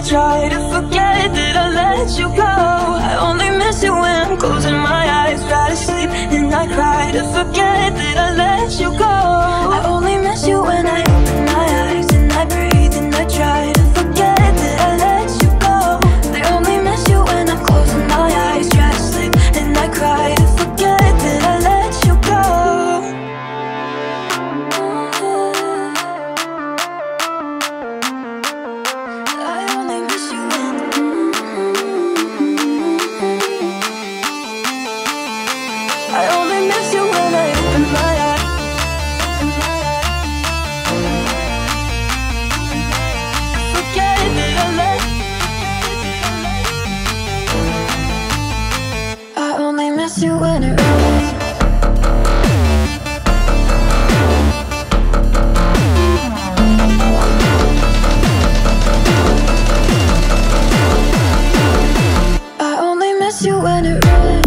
try to forget that I let you go. I only miss you when I'm closing my eyes, try to sleep and I cry to forget that I let you go. I only miss you when I open my eyes and I breathe and I try to forget that I let you go. I only miss you when I'm closing my eyes, try to sleep and I cry to forget that I let you go. I only miss you when I open my eyes. Forget that I let. I only miss you when it rains. I only miss you when it rains.